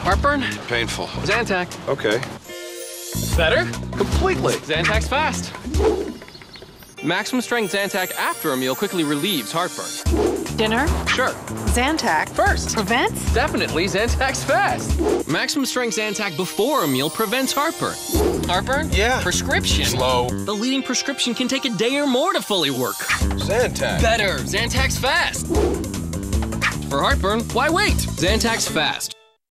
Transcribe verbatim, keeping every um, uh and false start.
Heartburn? Painful. Zantac. Okay. Better? Completely. Zantac's fast. Maximum strength Zantac after a meal quickly relieves heartburn. Dinner? Sure. Zantac. First. Prevents? Definitely Zantac's fast. Maximum strength Zantac before a meal prevents heartburn. Heartburn? Yeah. Prescription. Slow. The leading prescription can take a day or more to fully work. Zantac. Better. Zantac's fast. For heartburn, why wait? Zantac's fast.